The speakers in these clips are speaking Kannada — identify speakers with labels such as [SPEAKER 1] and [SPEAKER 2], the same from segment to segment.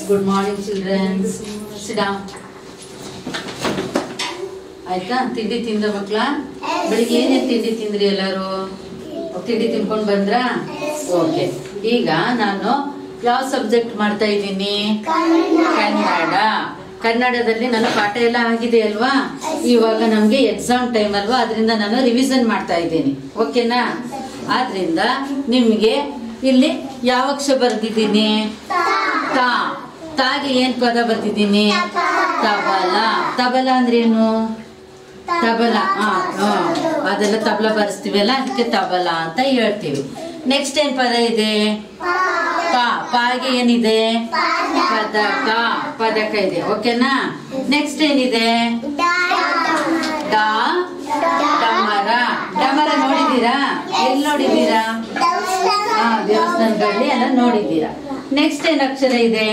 [SPEAKER 1] Good morning, children. Sit down. ಆಯ್ತಾ? ತಿಂಡಿ ತಿಂದ ಮಕ್ಕಳ? ಬೆಳಿಗ್ಗೆ ಏನೇನು ತಿಂಡಿ ತಿಂದ್ರಿ ಎಲ್ಲರೂ? ತಿಂಡಿ ತಿನ್ಕೊಂಡು ಬಂದ್ರಾ? ಓಕೆ. ಈಗ ನಾನು ಯಾವ ಸಬ್ಜೆಕ್ಟ್ ಮಾಡ್ತಾ ಇದ್ದೀನಿ? ಕನ್ನಡ. ಕನ್ನಡದಲ್ಲಿ ನನ್ನ ಪಾಠ ಎಲ್ಲ ಆಗಿದೆ ಅಲ್ವಾ? ಇವಾಗ ನಮಗೆ ಎಕ್ಸಾಮ್ ಟೈಮ್ ಅಲ್ವಾ, ಅದರಿಂದ ನಾನು ರಿವಿಷನ್ ಮಾಡ್ತಾ ಇದ್ದೀನಿ. ಓಕೆನಾ? ಆದ್ರಿಂದ ನಿಮಗೆ ಇಲ್ಲಿ ಯಾವ ಅಕ್ಷರ ಬರ್ದಿದ್ದೀನಿ? ತಾ. ತಾಗೆ ಏನ್ ಪದ ಬರ್ದಿದ್ದೀನಿ? ತಬಲ. ತಬಲ ಅಂದ್ರೆ ಏನು? ತಬಲ. ಅದೆಲ್ಲ ತಬಲ ಬರ್ಸ್ತೀವಲ್ಲ, ಅದಕ್ಕೆ ತಬಲ ಅಂತ ಹೇಳ್ತೀವಿ. ನೆಕ್ಸ್ಟ್ ಏನ್ ಪದ ಇದೆ? ಪಾ. ಪಾಗೆ ಏನಿದೆ? ಪದಕ. ಪದಕ ಇದೆ. ಓಕೆನಾ? ನೆಕ್ಸ್ಟ್ ಏನಿದೆ? ಡಮರ. ಡಮರ ನೋಡಿದೀರಾ? ಎಲ್ಲಿ ನೋಡಿದೀರಾ? ದೇವಸ್ಥಾನಗಳಲ್ಲಿ ಎಲ್ಲ ನೋಡಿದ್ದೀರಾ. ನೆಕ್ಸ್ಟ್ ಏನ್ ಅಕ್ಷರ ಇದೆ?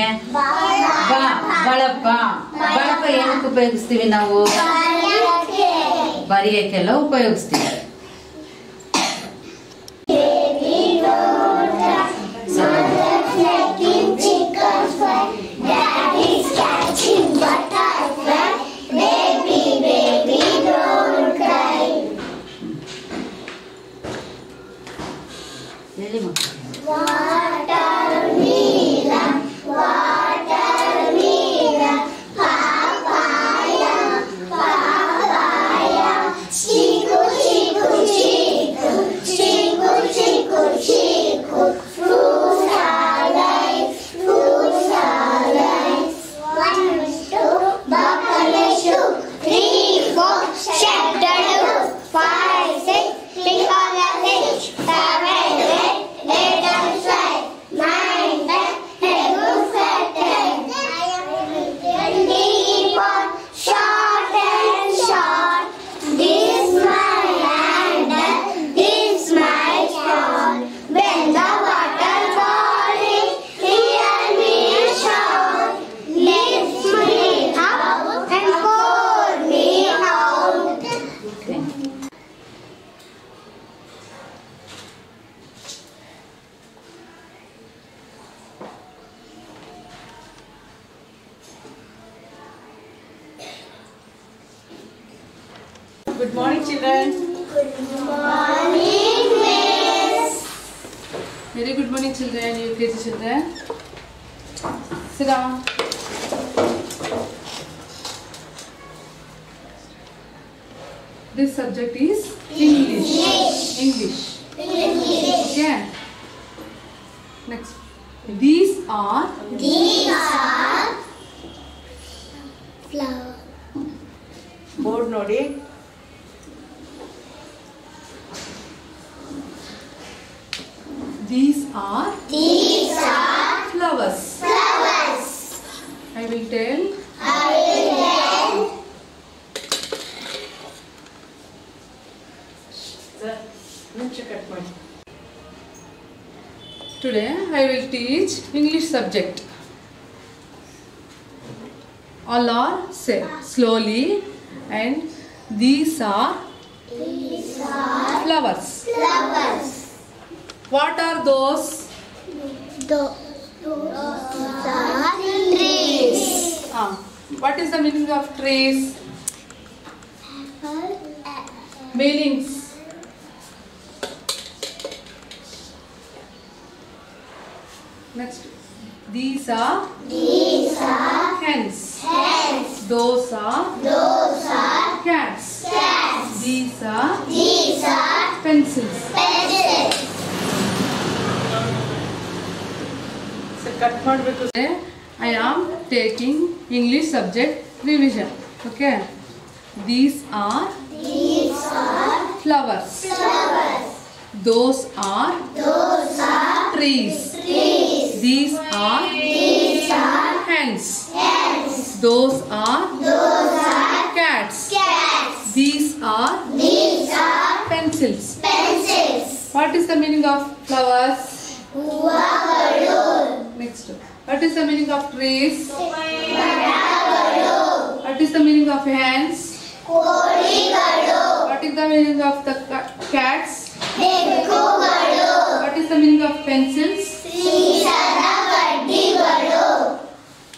[SPEAKER 1] ಬಳಪ. ಬಳಪ ಏನಕ್ಕೆ ಉಪಯೋಗಿಸ್ತೀವಿ ನಾವು? ಬರೆಯಕ್ಕೆಲ್ಲ ಉಪಯೋಗಿಸ್ತೀವಿ. ಹೇಳಿ ಮಕ್ಕಳು. Good morning, children.
[SPEAKER 2] Good morning, Miss.
[SPEAKER 1] Very good morning, children. You KG children. Sit down. This subject is English. English. Okay. Next. These are
[SPEAKER 2] Flower.
[SPEAKER 1] board nodi. These are flowers. I will tell. Today I will teach English subject. All are say slowly, and these are flowers. What are those?
[SPEAKER 2] Those are trees.
[SPEAKER 1] What is the meaning of trees? Meanings. Next. These are hens. Those are cats. These are pencils. I am taking English subject revision. Okay. These are flowers. Those are trees. These are hens. Those are cats. These are pencils. What is the meaning of flowers? Next. What is the meaning of trees? What is the meaning of hens? What is the meaning of the cats? What is the meaning of pencils?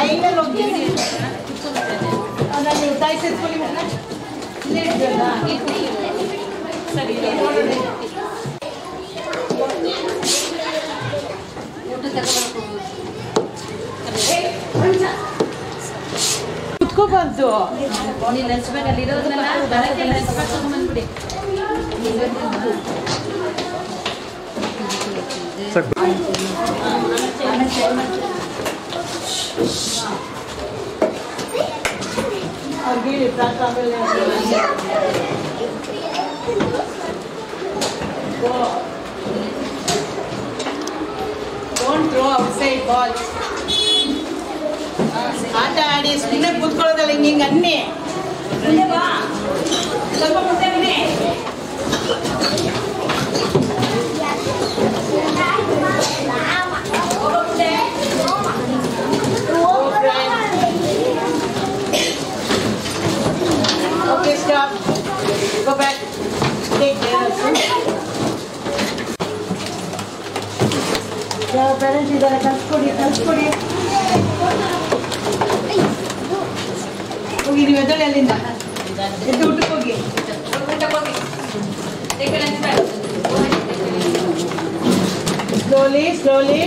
[SPEAKER 3] Final ಹೋಗಿ ನೀವು ತಾಯಿ ಸೇರ್ಕೊಳ್ಳಿ ಸರಿ ಕುತ್ಕೋಬಾರ್ದು
[SPEAKER 1] ನೀನು ಲಂಚ್ ಬ್ಯಾಗ್ ಅಲ್ಲಿ ಇರೋದ್ರಲ್ಲ ಬರಕ್ಕೆ ಲಂಚ್ ಬ್ಯಾಗ್ ತಗೊಂಡ್ಬಂದ್ಬಿಡಿ
[SPEAKER 3] ಅವ್ರಿಗೆ ಡೋಂಟ್ ಥ್ರೋ ಔಟ್ಸೈಡ್ ಬಾಲ್ಸ್ ಆಟ ಆಡಿ ಸುಮ್ಮನೆ ಕೂತ್ಕೊಳ್ಳೋದಲ್ಲ ಹಿಂಗೆ ಅನ್ನಿ ಮುಂದೆ ಬಾ ಸ್ವಲ್ಪ ಮುಂದೆ ಬನ್ನಿ Okay, stop. Go back. Take care. Parents ಇದ್ದಾರೆ ಕಲ್ಸ್ಕೊಡಿ ಹೋಗಿ ನೀವು ಎದ್ದಳೆ ಅಲ್ಲಿಂದ ಎದ್ದು ಊಟಕ್ಕೆ ಹೋಗಿ ಸ್ಲೋಲಿ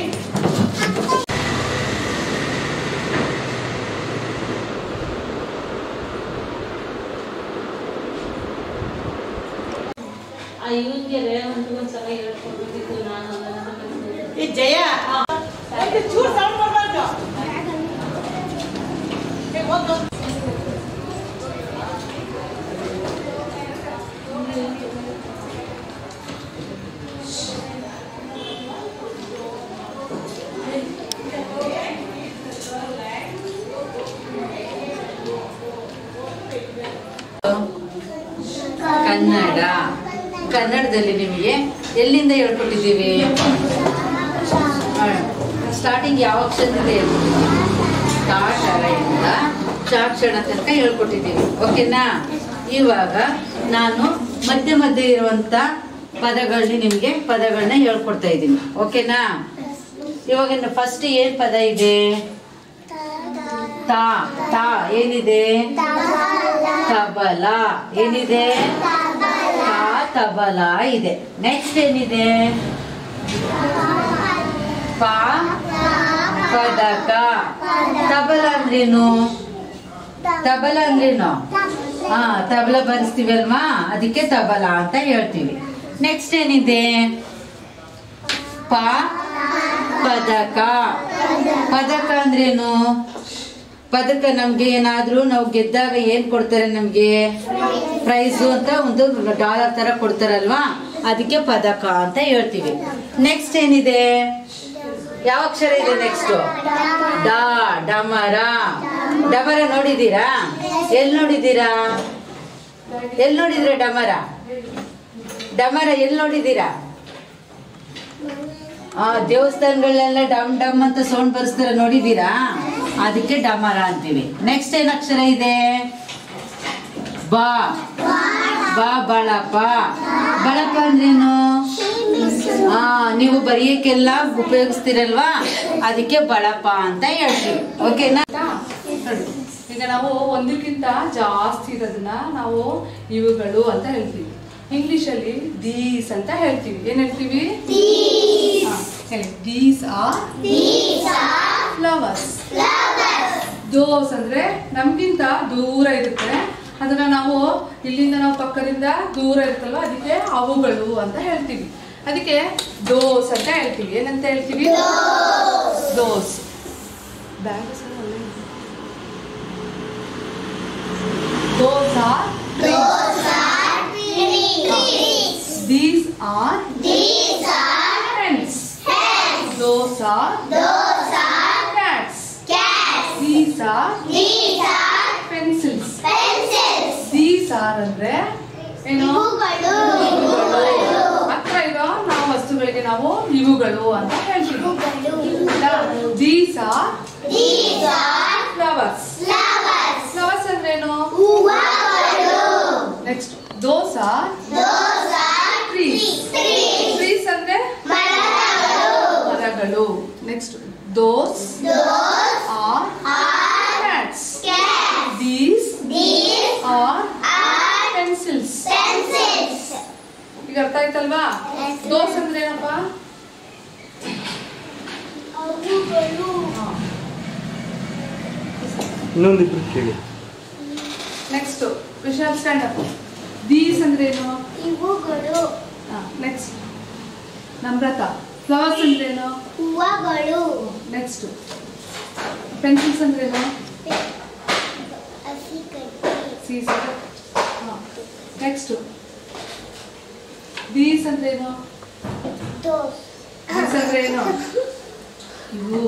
[SPEAKER 3] ಜಯ ಚೂರು ಸೌಂಡ್ ಮಾಡಬಾರ್ದು
[SPEAKER 1] ಕನ್ನಡದಲ್ಲಿ ನಿಮಗೆ ಎಲ್ಲಿಂದ ಹೇಳ್ಕೊಟ್ಟಿದ್ದೀವಿ ಸ್ಟಾರ್ಟಿಂಗ್ ಯಾವ ಅಕ್ಷರದಿಂದ ತಾಕ್ಷರದಿಂದ ಚಾಕ್ಷರ ತನಕ ಹೇಳ್ಕೊಟ್ಟಿದ್ದೀವಿ ಓಕೆನಾ ಇವಾಗ ನಾನು ಮಧ್ಯೆ ಮಧ್ಯೆ ಇರುವಂತ ಪದಗಳನ್ನ ಹೇಳ್ಕೊಡ್ತಾ ಇದ್ದೀನಿ ಓಕೆನಾ ಇವಾಗ ಫಸ್ಟ್ ಏನ್ ಪದ ಇದೆ ತಾ ತಾ ಏನಿದೆ ತಬಲ ಏನಿದೆ ತಬಲ ಇದೆ ನೆಕ್ಸ್ಟ್ ಏನಿದೆ ಪದಕ ತಬಲ ಅಂದ್ರೇನು ತಬಲ ಬರೆಸ್ತೀವಿ ಅಲ್ವಾ ಅದಕ್ಕೆ ತಬಲ ಅಂತ ಹೇಳ್ತೀವಿ ನೆಕ್ಸ್ಟ್ ಏನಿದೆ ಪದಕ ಪದಕ ಅಂದ್ರೇನು ಪದಕ ನಮ್ಗೆ ಏನಾದ್ರೂ ನಾವು ಗೆದ್ದಾಗ ಏನ್ ಕೊಡ್ತಾರೆ ನಮ್ಗೆ ಪ್ರೈಸು ಅಂತ ಒಂದು ಡಾಲರ್ ತರ ಕೊಡ್ತಾರಲ್ವಾ ಅದಕ್ಕೆ ಪದಕ ಅಂತ ಹೇಳ್ತೀವಿ ನೆಕ್ಸ್ಟ್ ಏನಿದೆ ಯಾವ ಅಕ್ಷರ ಇದೆ ನೆಕ್ಸ್ಟ್ ಡಮರ ಡಮರ ನೋಡಿದೀರಾ ಎಲ್ಲಿ ನೋಡಿದೀರಾ ಡಮರ ಎಲ್ಲಿ ನೋಡಿದೀರಾ ದೇವಸ್ಥಾನಗಳೆಲ್ಲ ಡಮ್ ಡಮ್ ಅಂತ ಸೌಂಡ್ ಬರ್ಸ್ತಾರ ನೋಡಿದೀರಾ ಅದಕ್ಕೆ ಡಮರ ಅಂತೀವಿ ನೆಕ್ಸ್ಟ್ ಏನ್ ಅಕ್ಷರ ಇದೆ ಬಾ ಬಳಪ ಅಂದ್ರೇನು ನೀವು ಬರೆಯಕ್ಕೆಲ್ಲ ಉಪಯೋಗಿಸ್ತೀರಲ್ವಾ ಅದಕ್ಕೆ ಬಳಪ ಅಂತ ಹೇಳ್ತೀವಿ ಓಕೆನಾ
[SPEAKER 4] ಈಗ ನಾವು ಒಂದಕ್ಕಿಂತ ಜಾಸ್ತಿ ಇರೋದನ್ನ ನಾವು ಇವುಗಳು ಅಂತ ಹೇಳ್ತೀವಿ ಇಂಗ್ಲಿಷ್ ಅಲ್ಲಿ ದೀಸ್ ಅಂತ ಹೇಳ್ತೀವಿ ಏನ್ ಹೇಳ್ತೀವಿ ದೀಸ್ ಆರ್ ಫ್ಲವರ್ಸ್ ದೋಸ್ ಅಂದ್ರೆ ನಮ್ಗಿಂತ ದೂರ ಇರುತ್ತೆ ಅದನ್ನ ನಾವು ಇಲ್ಲಿಂದ ನಾವು ಪಕ್ಕದಿಂದ ದೂರ ಇರುತ್ತಲ್ವ ಅದಕ್ಕೆ ಅವುಗಳು ಅಂತ ಹೇಳ್ತೀವಿ ಅದಕ್ಕೆ ದೋಸ್ ಅಂತ ಹೇಳ್ತೀವಿ ಏನಂತ ಹೇಳ್ತೀವಿ ದೋಸ್ Those are trees. These are hens. Those are cats. These are pencils. These are ಅಂದ್ರೆ ಏನು ಹತ್ರ ಇರೋ ನಾವು ವಸ್ತುಗಳಿಗೆ ನಾವು ಇವುಗಳು ಅಂತ ಹೇಳ್ತೀವಿ These are flowers. Flowers ಅಂದ್ರೇನು next those are trees. Trees ಅಂದ್ರೆ ಮರಗಳು ನೆಕ್ಸ್ಟ್ those are ಗೊತ್ತಾಯ್ತಲ್ವಾ? ದೋಸ್ ಅಂದ್ರೆ ಏನಪ್ಪ?
[SPEAKER 5] ಇನ್ನೊಂದಿಬ್ರು ಕೇಳಿ.
[SPEAKER 4] Next Vishal stand up. These ಅಂದ್ರೆ ಏನು?
[SPEAKER 2] ಇವುಗಳು.
[SPEAKER 4] ನೆಕ್ಸ್ಟ್ ನಮ್ರತಾ. ಫ್ಲವರ್ಸ್ ಅಂದ್ರೆ ಏನು?
[SPEAKER 2] ಹೂವಗಳು.
[SPEAKER 4] ನೆಕ್ಸ್ಟ್ ಪೆನ್ಸಿಲ್ಸ್ ಅಂದ್ರೆ ಏನು? ಸೀಸರ್. ನೆಕ್ಸ್ಟ್ ದೀಸ್ ಅಂದ್ರೆ ಏನು? ದೀಸ್ ಅಂದ್ರೆ ಏನು? ಇವು.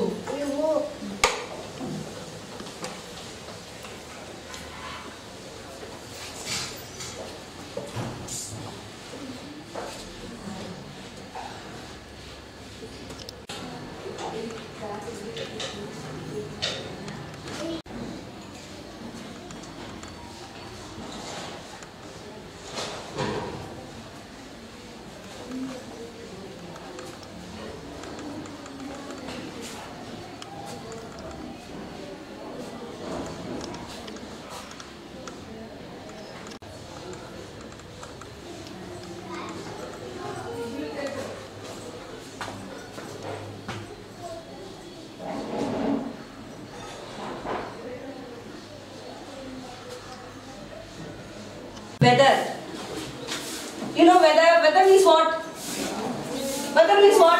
[SPEAKER 3] Weather. You know weather. Weather means what? Weather means what?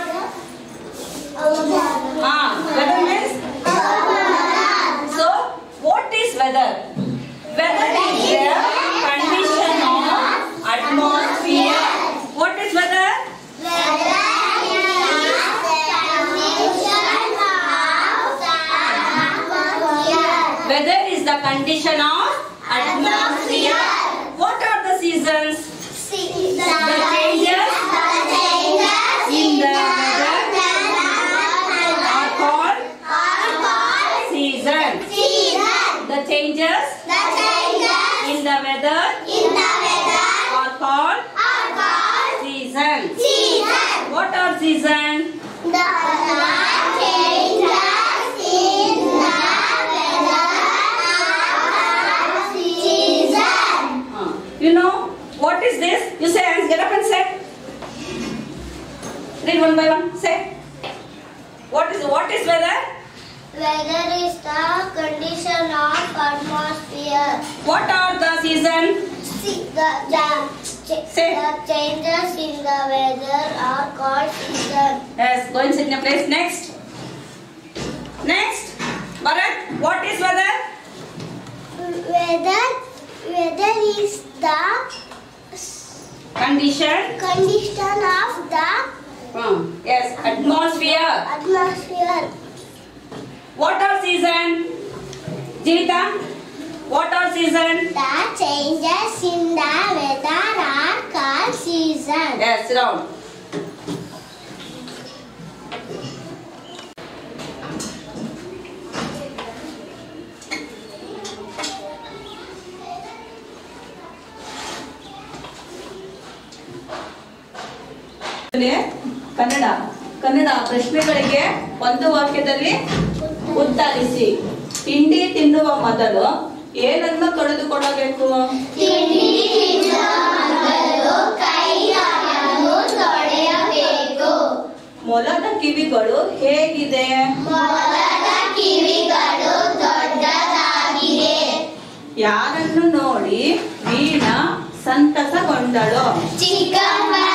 [SPEAKER 3] Weather means. So, what is weather? Weather is the condition of atmosphere. What is weather? Weather is the condition of atmosphere. What are the seasons? The changes in the weather are called seasons. The changes in the weather are called seasons. What are seasons? You know what is this? You say, hands, get up and say. Read one by one. Say. What is weather?
[SPEAKER 2] Weather is the condition of atmosphere.
[SPEAKER 3] What are the seasons?
[SPEAKER 2] The
[SPEAKER 3] Say.
[SPEAKER 2] changes in the weather are called seasons.
[SPEAKER 3] Yes, go and sit in a place. Next. Bharat, what is weather?
[SPEAKER 2] Weather is the
[SPEAKER 3] Condition.
[SPEAKER 2] of the
[SPEAKER 3] Yes, atmosphere. What are seasons? Jeevita, what are seasons?
[SPEAKER 2] The changes in the weather are called seasons.
[SPEAKER 3] Yes, sit down. Kannada ಪ್ರಶ್ನೆಗಳಿಗೆ ಒಂದು ವಾಕ್ಯದಲ್ಲಿ ಉತ್ತರಿಸಿ. ತಿಂಡಿ ತಿನ್ನುವ ಮೊದಲು ಏನನ್ನು ತೊಳೆದುಕೊಳ್ಳಬೇಕು? ಮೊಲದ ಕಿವಿಗಳು ಹೇಗಿದೆ? ಯಾರನ್ನು ನೋಡಿ ವೀಣಾ ಸಂತಸಗೊಂಡಳು?
[SPEAKER 2] ಚಿಕ್ಕಮ್ಮ